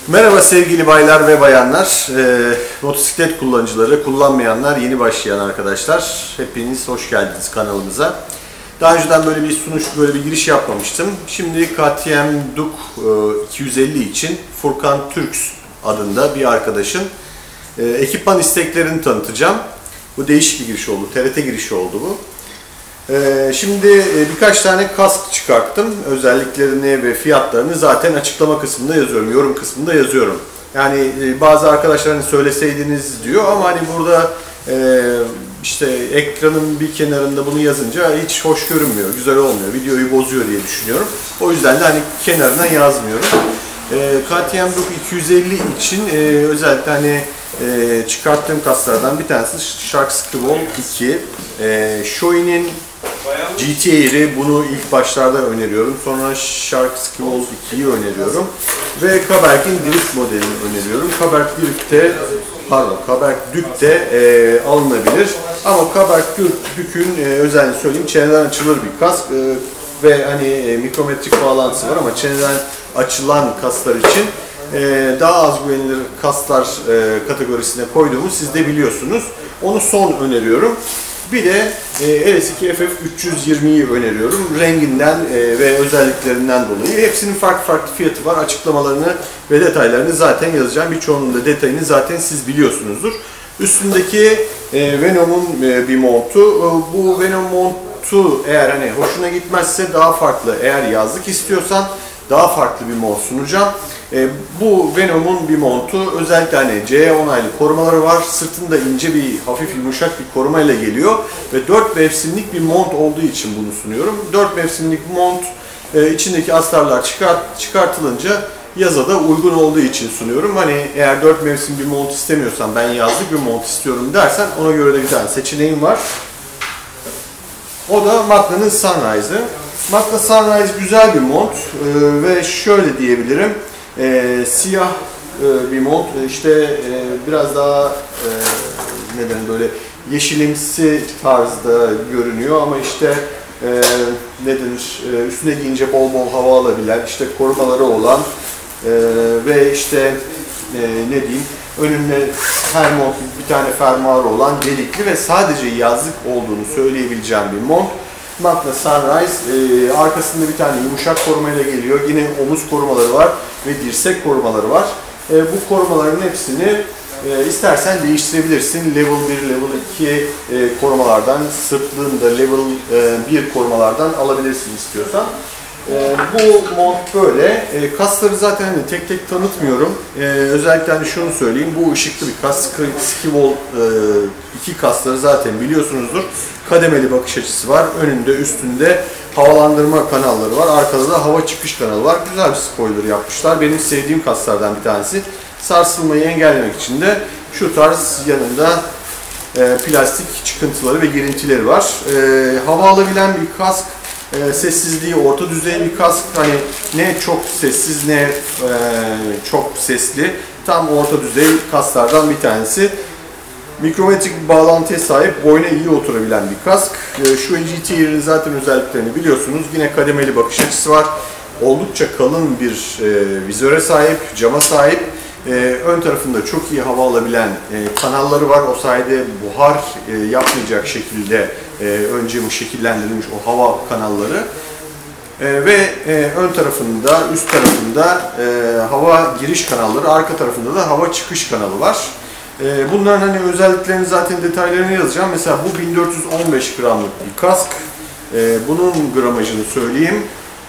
Merhaba sevgili baylar ve bayanlar, motosiklet kullanıcıları, kullanmayanlar, yeni başlayan arkadaşlar. Hepiniz hoş geldiniz kanalımıza. Daha önceden böyle bir sunuş, böyle bir giriş yapmamıştım. Şimdi KTM Duke 250 için Furkan Türks adında bir arkadaşın ekipman isteklerini tanıtacağım. Bu değişik bir giriş oldu, TRT girişi oldu bu. Şimdi birkaç tane kask çıkarttım. Özelliklerini ve fiyatlarını zaten açıklama kısmında yazıyorum, yorum kısmında yazıyorum. Yani bazı arkadaşlar söyleseydiniz diyor ama hani burada işte ekranın bir kenarında bunu yazınca hiç hoş görünmüyor, güzel olmuyor, videoyu bozuyor diye düşünüyorum. O yüzden de hani kenarına yazmıyorum. KTM Duke 250 için özellikle hani çıkarttığım kaslardan bir tanesi Shark Skywall 2. Shoei'nin GT Air'i, bunu ilk başlarda öneriyorum. Sonra Shark Skywall 2'yi öneriyorum. Ve Kaberk'in Drift modelini öneriyorum. Kaberk Duke de alınabilir. Ama Kaberk Duke'ün özelliğini söyleyeyim, çeneden açılır bir kask ve hani mikrometrik bağlantısı var ama çeneden açılan kaslar için daha az güvenilir kaslar kategorisine koyduğumu siz de biliyorsunuz. Onu son öneriyorum. Bir de LS2 FF320'yi öneriyorum. Renginden ve özelliklerinden dolayı. Hepsinin farklı fiyatı var. Açıklamalarını ve detaylarını zaten yazacağım. Birçoğunun da detayını zaten siz biliyorsunuzdur. Üstündeki Venom'un bir montu. Bu Venom montu eğer hani hoşuna gitmezse daha farklı. Eğer yazlık istiyorsan daha farklı bir mont sunacağım. Bu Venom'un bir montu, özellikle hani CE onaylı korumaları var. Sırtında ince bir, hafif yumuşak bir korumayla geliyor ve 4 mevsimlik bir mont olduğu için bunu sunuyorum. 4 mevsimlik mont içindeki astarlar çıkartılınca yaza da uygun olduğu için sunuyorum. Hani eğer 4 mevsim bir mont istemiyorsan, ben yazlık bir mont istiyorum dersen ona göre de bir tane seçeneğim var. O da Magna'nın Sunrise'ı. Magna Sunrise güzel bir mont ve şöyle diyebilirim. Siyah bir mont, işte biraz daha neden böyle yeşilimsi tarzda görünüyor ama işte ne denir, üstüne giyince bol bol hava alabilen, işte korumaları olan ve işte ne diyeyim, önünde her mont bir tane fermuarı olan delikli ve sadece yazlık olduğunu söyleyebileceğim bir mont. Magna Sunrise, arkasında bir tane yumuşak korumayla geliyor. Yine omuz korumaları var ve dirsek korumaları var. Bu korumaların hepsini istersen değiştirebilirsin. Level 1, Level 2 korumalardan, sırtlığında Level 1 korumalardan alabilirsin istiyorsan. Bu mont böyle. Kasları zaten hani tek tek tanıtmıyorum. Özellikle hani şunu söyleyeyim, bu ışıklı bir kas. Skywall 2 kasları zaten biliyorsunuzdur. Kademeli bakış açısı var. Önünde, üstünde havalandırma kanalları var. Arkada da hava çıkış kanalı var. Güzel bir spoiler yapmışlar. Benim sevdiğim kaslardan bir tanesi. Sarsılmayı engellemek için de şu tarz yanında plastik çıkıntıları ve girintileri var. Hava alabilen bir kask. Sessizliği orta düzey bir kask, hani ne çok sessiz ne çok sesli, tam orta düzey kasklardan bir tanesi. Mikrometrik bir bağlantıya sahip, boyuna iyi oturabilen bir kask. Şu GT Air'in zaten özelliklerini biliyorsunuz. Yine kademeli bakış açısı var. Oldukça kalın bir vizöre sahip, cama sahip. Ön tarafında çok iyi hava alabilen kanalları var. O sayede buhar yapmayacak şekilde ön camı şekillendirilmiş o hava kanalları. Ve ön tarafında, üst tarafında hava giriş kanalları, arka tarafında da hava çıkış kanalı var. Bunların hani özelliklerini zaten detaylarını yazacağım. Mesela bu 1415 gramlık bir kask. Bunun gramajını söyleyeyim.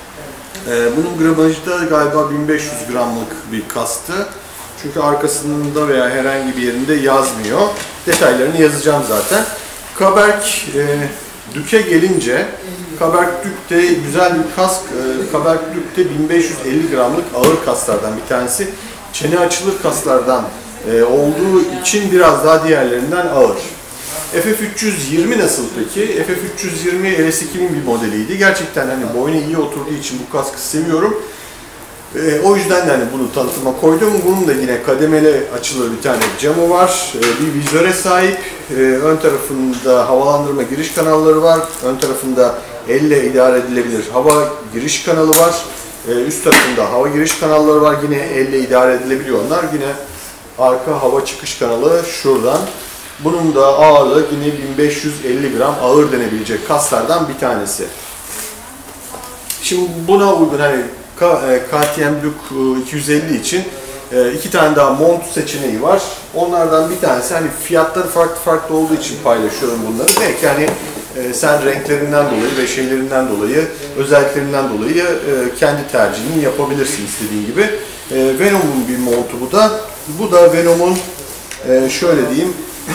Bunun gramajı da galiba 1500 gramlık bir kasktı. Çünkü arkasında veya herhangi bir yerinde yazmıyor. Detaylarını yazacağım zaten. Kaberk Duke'e gelince, Kaberk Duke de güzel bir kask. Kaberk Duke de 1550 gramlık ağır kaslardan bir tanesi. Çene açılır kaslardan olduğu için biraz daha diğerlerinden ağır. FF320 nasıl peki? FF320 LS2'nin bir modeliydi. Gerçekten hani boyuna iyi oturduğu için bu kaskı seviyorum. O yüzden de hani bunu tanıtıma koydum. Bunun da yine kademeli açılır bir tane camı var. Bir vizöre sahip. Ön tarafında havalandırma giriş kanalları var. Ön tarafında elle idare edilebilir hava giriş kanalı var. Üst tarafında hava giriş kanalları var. Yine elle idare edilebiliyor onlar. Yine arka hava çıkış kanalı şuradan. Bunun da ağırlığı yine 1550 gram ağır denebilecek kaslardan bir tanesi. Şimdi buna uygun hani KTM Duke 250 için iki tane daha mont seçeneği var. Onlardan bir tanesi hani fiyatları farklı olduğu için paylaşıyorum bunları. Belki hani sen renklerinden dolayı ve şeylerinden dolayı, özelliklerinden dolayı kendi tercihini yapabilirsin istediğin gibi. Venom'un bir montu bu da. Bu da Venom'un şöyle diyeyim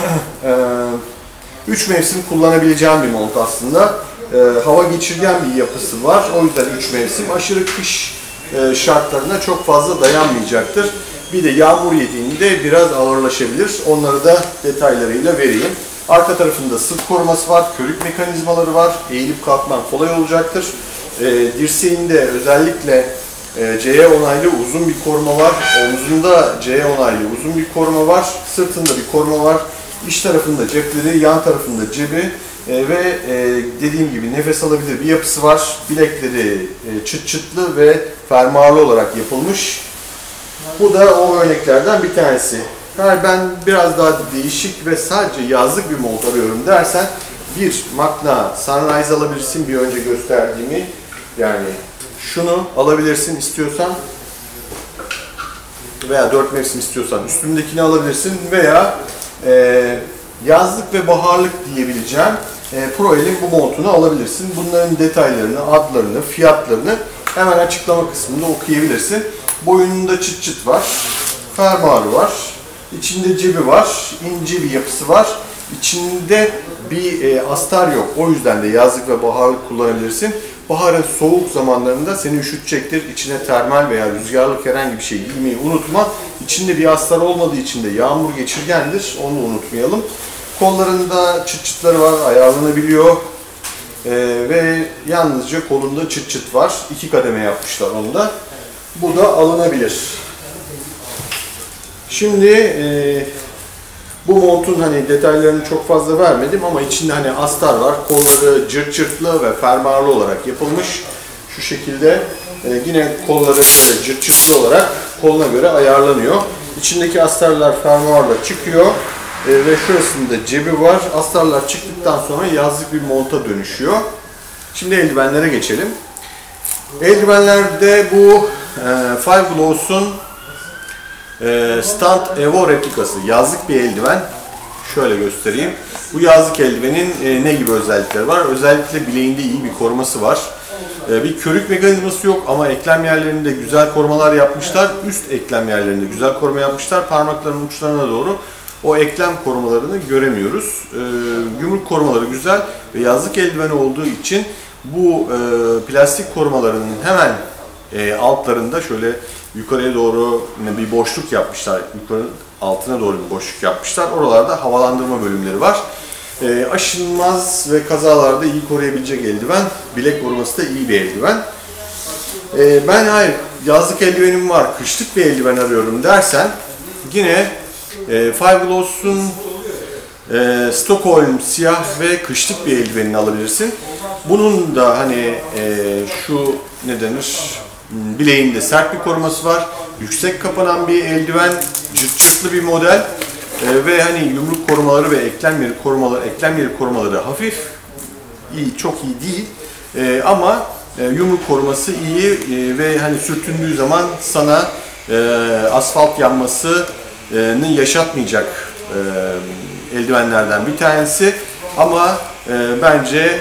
3 mevsim kullanabileceğim bir mont aslında. Hava geçirgen bir yapısı var. O yüzden 3 mevsim aşırı kış şartlarına çok fazla dayanmayacaktır. Bir de yağmur yediğinde biraz ağırlaşabilir. Onları da detaylarıyla vereyim. Arka tarafında sırt koruması var, körük mekanizmaları var. Eğilip kalkman kolay olacaktır. Dirseğinde özellikle CE onaylı uzun bir koruma var. Omzunda CE onaylı uzun bir koruma var. Sırtında bir koruma var. İç tarafında cepleri, yan tarafında cebi ve dediğim gibi nefes alabilir bir yapısı var. Bilekleri çıt çıtlı ve fermuarlı olarak yapılmış. Bu da o örneklerden bir tanesi. Yani ben biraz daha değişik ve sadece yazlık bir mont arıyorum dersen bir Magna Sunrise alabilirsin, bir önce gösterdiğimi. Yani şunu alabilirsin istiyorsan veya 4 mevsim istiyorsan üstündekini alabilirsin veya yazlık ve baharlık diyebileceğim Proel'in bu montunu alabilirsin. Bunların detaylarını, adlarını, fiyatlarını hemen açıklama kısmında okuyabilirsin. Boyununda çıt çıt var, fermuarı var, içinde cebi var, ince bir yapısı var. İçinde bir astar yok. O yüzden de yazlık ve baharlık kullanabilirsin. Baharın soğuk zamanlarında seni üşütecektir. İçine termal veya rüzgarlık herhangi bir şey giymeyi unutma. İçinde bir astar olmadığı için de yağmur geçirgendir. Onu unutmayalım. Kollarında çıt çıtları var, ayarlanabiliyor. Ve yalnızca kolunda çıt çıt var. 2 kademe yapmışlar onu da. Bu da alınabilir. Şimdi bu montun hani detaylarını çok fazla vermedim ama içinde hani astar var. Kolları cırt cırtlı ve fermuarlı olarak yapılmış. Şu şekilde yine kolları böyle cırt cırtlı olarak koluna göre ayarlanıyor. İçindeki astarlar fermuarla çıkıyor ve şurasında cebi var. Astarlar çıktıktan sonra yazlık bir monta dönüşüyor. Şimdi eldivenlere geçelim. Eldivenlerde bu Five Glows'un Stunt Evo replikası, yazlık bir eldiven. Şöyle göstereyim. Bu yazlık eldivenin ne gibi özellikleri var? Özellikle bileğinde iyi bir koruması var. Bir körük mekanizması yok ama eklem yerlerinde güzel korumalar yapmışlar. Üst eklem yerlerinde güzel koruma yapmışlar. Parmakların uçlarına doğru o eklem korumalarını göremiyoruz. Yumruk korumaları güzel ve yazlık eldiveni olduğu için bu plastik korumalarının hemen altlarında şöyle yukarıya doğru bir boşluk yapmışlar. Yukarı altına doğru bir boşluk yapmışlar. Oralarda havalandırma bölümleri var. Aşınmaz ve kazalarda iyi koruyabilecek eldiven. Bilek koruması da iyi bir eldiven. Ben hayır yazlık eldivenim var, kışlık bir eldiven arıyorum dersen yine Five Glows'un Stockholm siyah ve kışlık bir eldivenini alabilirsin. Bunun da hani şu ne denir? Bileğinde sert bir koruması var. Yüksek kapanan bir eldiven, cırt cırtlı bir model ve hani yumruk korumaları ve eklem yeri korumaları hafif, iyi, çok iyi değil ama yumruk koruması iyi ve hani sürtündüğü zaman sana asfalt yanmasını yaşatmayacak eldivenlerden bir tanesi ama bence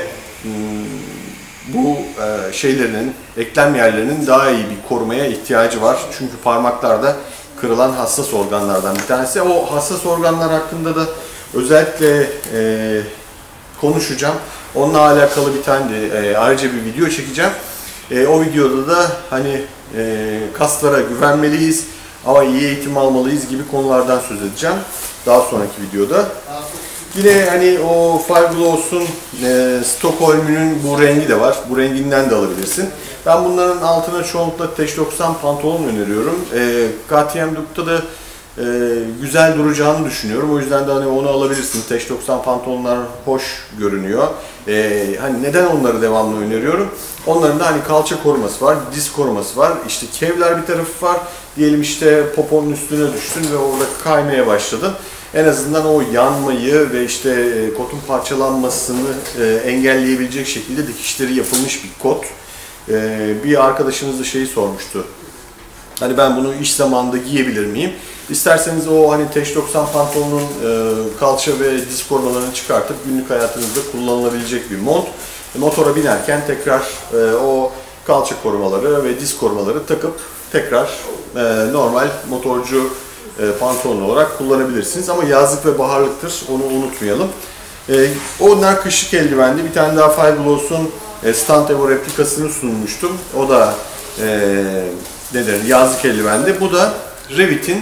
bu şeylerinin, eklem yerlerinin daha iyi bir korumaya ihtiyacı var. Çünkü parmaklarda kırılan hassas organlardan bir tanesi. O hassas organlar hakkında da özellikle konuşacağım. Onunla alakalı bir tane de ayrıca bir video çekeceğim. O videoda da hani kaslara güvenmeliyiz ama iyi eğitim almalıyız gibi konulardan söz edeceğim. Daha sonraki videoda. Yine hani o Five Glows'un Stockholm'ünün bu rengi de var. Bu renginden de alabilirsin. Ben bunların altına çoğunlukla T90 pantolon öneriyorum. KTM Duke'da da güzel duracağını düşünüyorum. O yüzden de hani onu alabilirsiniz. Teş 90 pantolonlar hoş görünüyor. Hani neden onları devamlı öneriyorum? Onların da hani kalça koruması var, diz koruması var. İşte kevlar bir tarafı var. Diyelim işte poponun üstüne düştün ve orada kaymaya başladın. En azından o yanmayı ve işte kotun parçalanmasını engelleyebilecek şekilde dikişleri yapılmış bir kot. Bir arkadaşımız da şeyi sormuştu. Hani ben bunu iş zamanında giyebilir miyim? İsterseniz o hani Teş 90 pantolonun kalça ve diz korumalarını çıkartıp günlük hayatınızda kullanılabilecek bir mont. Motora binerken tekrar o kalça korumaları ve diz korumaları takıp tekrar normal motorcu pantolon olarak kullanabilirsiniz. Ama yazlık ve baharlıktır, onu unutmayalım. Onlar kışlık eldivendi. Bir tane daha Five Glows'un Stunt Evo replikasını sunmuştum. O da yazlık eldivendi. Bu da Revit'in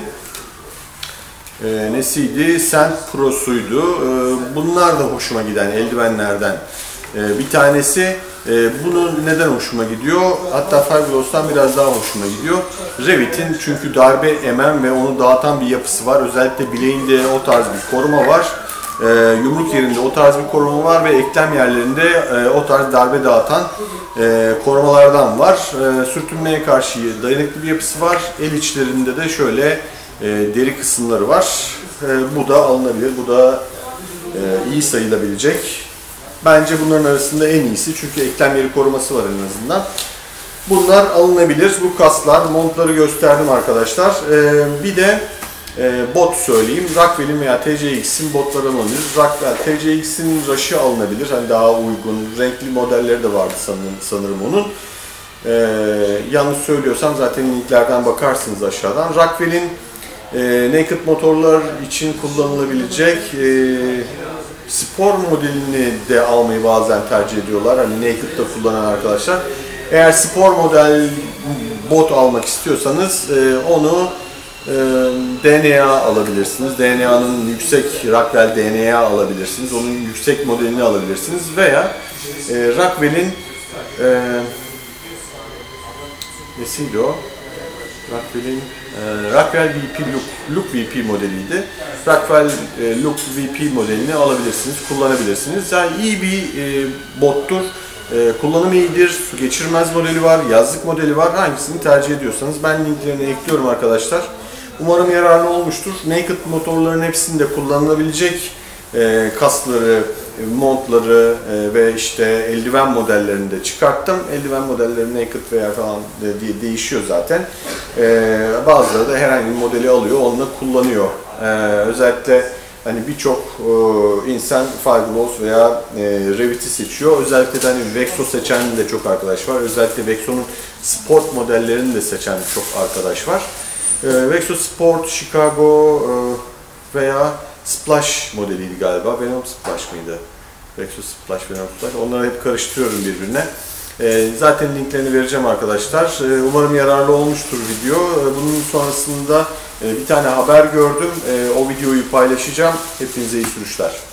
nesiydi? Sand Pro'suydu. Bunlar da hoşuma giden eldivenlerden bir tanesi. Bunun neden hoşuma gidiyor? Hatta Five Glows'tan biraz daha hoşuma gidiyor. Revit'in çünkü darbe emen ve onu dağıtan bir yapısı var. Özellikle bileğinde o tarz bir koruma var. Yumruk yerinde o tarz bir koruma var ve eklem yerlerinde o tarz darbe dağıtan korumalardan var. Sürtünmeye karşı dayanıklı bir yapısı var. El içlerinde de şöyle deri kısımları var. Bu da alınabilir. Bu da iyi sayılabilecek. Bence bunların arasında en iyisi çünkü eklem yeri koruması var en azından. Bunlar alınabilir. Bu kaslar, montları gösterdim arkadaşlar. Bir de bot söyleyeyim. Rockwell'in veya TCX'in botları alınabilir. Rockwell, TCX'in Rush'ı alınabilir. Hani daha uygun, renkli modelleri de vardı sanırım onun. Yanlış söylüyorsam zaten linklerden bakarsınız aşağıdan. Rockwell'in naked motorlar için kullanılabilecek spor modelini de almayı bazen tercih ediyorlar. Hani naked'da kullanan arkadaşlar. Eğer spor model bot almak istiyorsanız onu DNA alabilirsiniz. DNA'nın yüksek, Rockwell DNA alabilirsiniz. Onun yüksek modelini alabilirsiniz. Veya Rockwell'in nesiydi o? Rockwell VP Look VP modeliydi. Rockwell Look VP modelini alabilirsiniz, kullanabilirsiniz. Yani iyi bir bottur. Kullanımı iyidir, su geçirmez modeli var, yazlık modeli var. Hangisini tercih ediyorsanız ben linklerini ekliyorum arkadaşlar. Umarım yararlı olmuştur. Naked motorların hepsinde kullanılabilecek kasları, montları ve işte eldiven modellerini de çıkarttım. Eldiven modelleri naked veya falan diye değişiyor zaten. Bazıları da herhangi bir modeli alıyor, onunla kullanıyor. Özellikle hani birçok insan Five Glows veya Revit'i seçiyor. Özellikle de hani Vexo seçen de çok arkadaş var. Özellikle Vexo'nun sport modellerini de seçen çok arkadaş var. Vexo Sport, Chicago veya Splash modeliydi galiba. Venom Splash mıydı? Vexo Splash, Venom Splash. Onları hep karıştırıyorum birbirine. Zaten linklerini vereceğim arkadaşlar. Umarım yararlı olmuştur video. Bunun sonrasında bir tane haber gördüm. O videoyu paylaşacağım. Hepinize iyi sürüşler.